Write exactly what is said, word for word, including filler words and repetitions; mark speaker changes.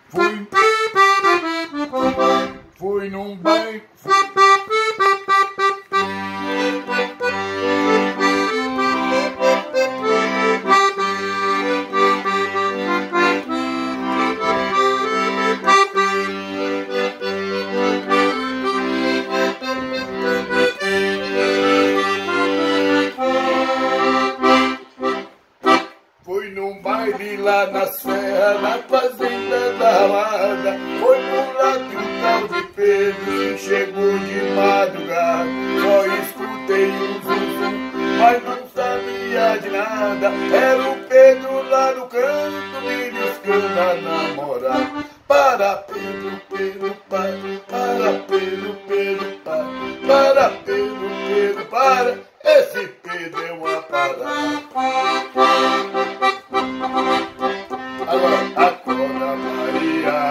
Speaker 1: Fui, fui num baile. Fui num baile lá na serra, na fazenda da Amada. Foi por lá que o tal de Pedro chegou de madrugada. Só escutei um zum, mas não sabia de nada. Era o Pedro lá no canto, me buscando a namorar. Para Pedro, Pedro, para, para Pedro, Pedro, para, para Pedro, Pedro, para. Esse Pedro é uma parada. Agora acorda, Maria.